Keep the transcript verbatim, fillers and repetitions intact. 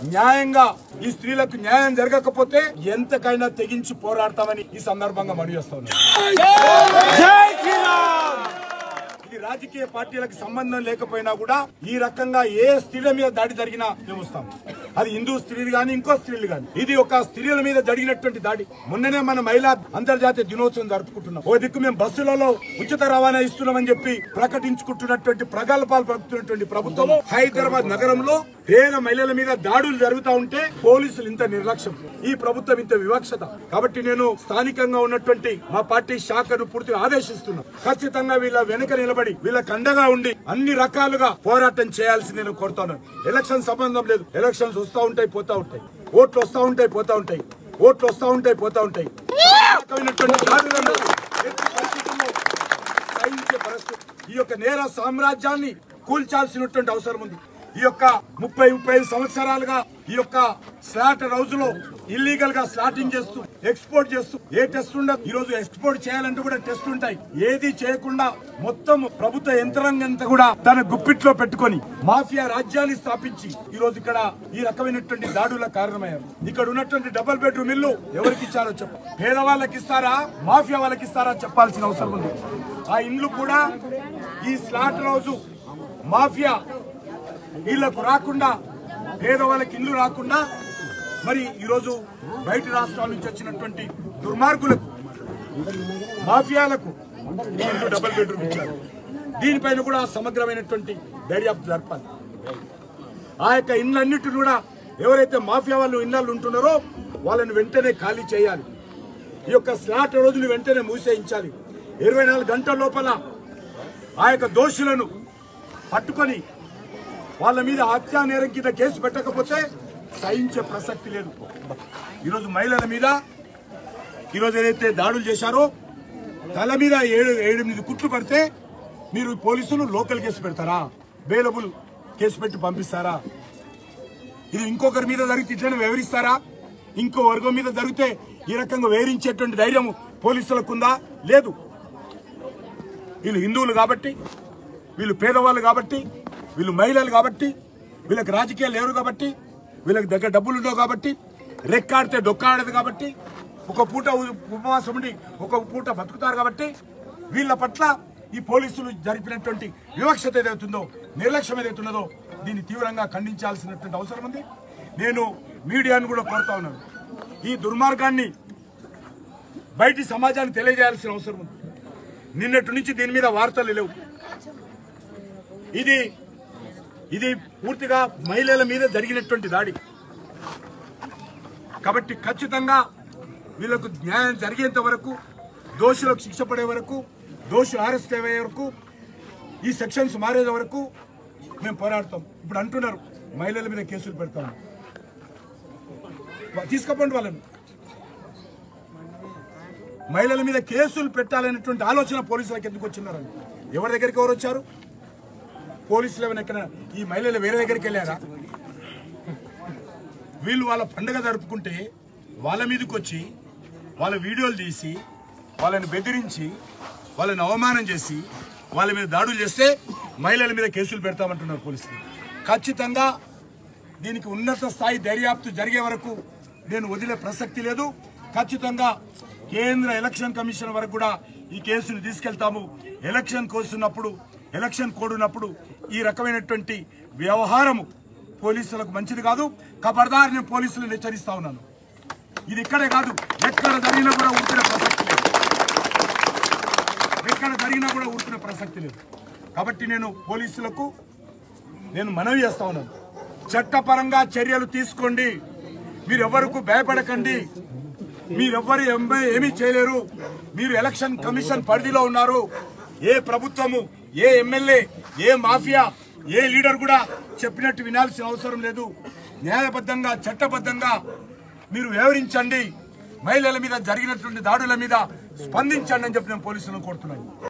న్యాయంగా ఈ స్త్రీలకు న్యాయం జరగకపోతే ఎంతకైనా తెగించి పోరాడతామని ఈ సందర్భంగా మనవి చేస్తున్నాను. ఇది రాజకీయ పార్టీలకు సంబంధం లేకపోయినా కూడా ఈ రకంగా ఏ స్త్రీల మీద దాడి జరిగినా మేము వస్తాం. అది హిందూ స్త్రీలు గాని ఇంకో స్త్రీలు గాని. ఇది ఒక స్త్రీల మీద జరిగినటువంటి దాడి. మొన్ననే మన మహిళా అంతర్జాతీయ దినోత్సవం జరుపుకుంటున్నాం. ఓ దిక్కు మేము బస్సులలో ఉచిత రవాణా ఇస్తున్నామని చెప్పి ప్రకటించుకుంటున్నటువంటి ప్రగల్భాలు పలుకుతున్నటువంటి ప్రభుత్వం హైదరాబాద్ నగరంలో పేద మహిళల మీద దాడులు జరుగుతూ ఉంటే పోలీసులు ఇంత నిర్లక్ష్యం, ఈ ప్రభుత్వం ఇంత వివక్షత. కాబట్టి నేను స్థానికంగా ఉన్నటువంటి మా పార్టీ శాఖను పూర్తిగా ఆదేశిస్తున్నాను. ఖచ్చితంగా వీళ్ళ వెనుక నిలబడి వీళ్ళకి అండగా ఉండి అన్ని రకాలుగా పోరాటం చేయాల్సి నేను కోరుతున్నాను. ఎలక్షన్ సంబంధం లేదు. ఎలక్షన్స్ వస్తూ ఉంటాయి పోతా ఉంటాయి, ఓట్లు వస్తూ ఉంటాయి పోతా ఉంటాయి, ఓట్లు వస్తూ ఉంటాయి పోతా ఉంటాయి. ఈ యొక్క నేర సామ్రాజ్యాన్ని కూల్చాల్సినటువంటి అవసరం ఉంది. ఈ యొక్క ముప్పై ముప్పై ఐదు సంవత్సరాలుగా ఈ యొక్క స్లాటర్ హౌస్ లో ఇల్లీగల్ గా స్లాటింగ్ చేస్తూ ఎక్స్పోర్ట్ చేస్తూ ఏ టెస్ట్ ఉండదు. ఈ రోజు ఎక్స్పోర్ట్ చేయాలంటే కూడా టెస్ట్ ఉంటాయి. ఏది చేయకుండా మొత్తం ప్రభుత్వ యంత్రాంగం కూడా తన గుప్పిట్లో పెట్టుకొని మాఫియా రాజ్యాన్ని స్థాపించి ఈ రోజు ఇక్కడ ఈ రకమైనటువంటి దాడులకు కారణమయ్యారు. ఇక్కడ ఉన్నటువంటి డబుల్ బెడ్రూమ్ ఇల్లు ఎవరికి ఇచ్చారో చెప్ప పేదవాళ్ళకి ఇస్తారా మాఫియా వాళ్ళకి ఇస్తారా చెప్పాల్సిన అవసరం ఉంది. ఆ ఇండ్లు కూడా ఈ స్లాటర్ హౌస్ మాఫియా ఇళ్లకు రాకుండా పేదవాళ్ళకి ఇల్లు రాకుండా మరి ఈరోజు బయట రాష్ట్రాల నుంచి వచ్చినటువంటి దుర్మార్గులకు మాఫియాలకు డబుల్ బెడ్రూమ్ ఇచ్చారు. దీనిపైన కూడా సమగ్రమైనటువంటి దర్యాప్తు జరపాలి. ఆ యొక్క ఇళ్ళన్నిటిని కూడా ఎవరైతే మాఫియా వాళ్ళు ఇళ్ళు ఉంటున్నారో వాళ్ళని వెంటనే ఖాళీ చేయాలి. ఈ యొక్క స్లాట్ రోజులు వెంటనే మూసేయించాలి. ఇరవై నాలుగు గంటల లోపల ఆ యొక్క దోషులను పట్టుకొని వాళ్ళ మీద హత్యా నేరం కింద కేసు పెట్టకపోతే సహించే ప్రసక్తి లేదు. ఈరోజు మహిళల మీద ఈరోజు ఏదైతే దాడులు చేశారో తల మీద ఏడు ఏడెనిమిది కుట్లు పడితే మీరు పోలీసులు లోకల్ కేసు పెడతారా, బెయిలబుల్ కేసు పెట్టి పంపిస్తారా? ఇది ఇంకొకరి మీద జరిగితే ఇట్లనే వివరిస్తారా? ఇంకో వర్గం మీద జరిగితే ఈ రకంగా వేరించేటువంటి ధైర్యం పోలీసులకు ఉందా? లేదు. వీళ్ళు హిందువులు కాబట్టి, వీళ్ళు పేదవాళ్ళు కాబట్టి, వీళ్ళు మహిళలు కాబట్టి, వీళ్ళకి రాజకీయాలు లేరు కాబట్టి, వీళ్ళకి దగ్గర డబ్బులు ఉండవు కాబట్టి, రెక్కాడితే డొక్కాడదు కాబట్టి, ఒక పూట ఉపవాసం ఉండి ఒక పూట బతుకుతారు కాబట్టి వీళ్ళ పట్ల ఈ పోలీసులు జరిపినటువంటి వివక్షత ఏదైతుందో నిర్లక్ష్యం ఏదైతున్నదో దీన్ని తీవ్రంగా ఖండించాల్సినటువంటి అవసరం ఉంది. నేను మీడియాను కూడా కోరుతా ఉన్నాను. ఈ దుర్మార్గాన్ని బయటి సమాజాన్ని తెలియజేయాల్సిన అవసరం ఉంది. నిన్నటి నుంచి దీని మీద వార్తలు లేవు. ఇది ఇది పూర్తిగా మహిళల మీద జరిగినటువంటి దాడి కాబట్టి ఖచ్చితంగా వీళ్ళకు న్యాయం జరిగేంత వరకు, దోషులకు శిక్ష పడే వరకు, దోషులు అరెస్ట్ అయ్యే వరకు, ఈ సెక్షన్స్ మారే వరకు మేము పోరాడతాం. ఇప్పుడు అంటున్నారు మహిళల మీద కేసులు పెడతాము. తీసుకపోండి వాళ్ళని. మహిళల మీద కేసులు పెట్టాలనేటువంటి ఆలోచన పోలీసులకు ఎందుకు వచ్చినారని ఎవరి దగ్గరికి ఎవరు వచ్చారు? పోలీసులు ఏమైనా ఎక్కడ ఈ మహిళలు వేరే దగ్గరికి వెళ్ళారా? వీళ్ళు వాళ్ళ పండుగ జరుపుకుంటే వాళ్ళ మీదకి వచ్చి వాళ్ళ వీడియోలు తీసి వాళ్ళని బెదిరించి వాళ్ళని అవమానం చేసి వాళ్ళ మీద దాడులు చేస్తే మహిళల మీద కేసులు పెడతామంటున్నారు పోలీసులు. ఖచ్చితంగా దీనికి ఉన్నత స్థాయి దర్యాప్తు జరిగే వరకు నేను వదిలే ప్రసక్తి లేదు. ఖచ్చితంగా కేంద్ర ఎలక్షన్ కమిషన్ వరకు కూడా ఈ కేసును తీసుకెళ్తాము. ఎలక్షన్ కోస్తున్నప్పుడు, ఎలక్షన్ కోడ్ ఉన్నప్పుడు ఈ రకమైనటువంటి వ్యవహారము పోలీసులకు మంచిది కాదు. ఖబర్దార్ నేను పోలీసులను హెచ్చరిస్తా ఉన్నాను. ఇది ఇక్కడే కాదు, ఎక్కడ జరిగినా కూడా ఊరుకునే ప్రసక్తి లేదు. ఎక్కడ జరిగినా కూడా ఊరుకునే ప్రసక్తి లేదు. కాబట్టి నేను పోలీసులకు నేను మనవి చేస్తా ఉన్నాను, చట్టపరంగా చర్యలు తీసుకోండి. మీరెవరకు భయపడకండి. మీరెవ్వరు ఏమీ చేయలేరు. మీరు ఎలక్షన్ కమిషన్ పరిధిలో ఉన్నారు. ఏ ప్రభుత్వము, ఏ ఎమ్మెల్యే, ఏ మాఫియా, ఏ లీడర్ కూడా చెప్పినట్టు వినాల్సిన అవసరం లేదు. న్యాయబద్ధంగా చట్టబద్ధంగా మీరు వ్యవహరించండి. మహిళల మీద జరిగినటువంటి దాడుల మీద స్పందించండి అని చెప్పి నేను పోలీసులను కోరుతున్నాను.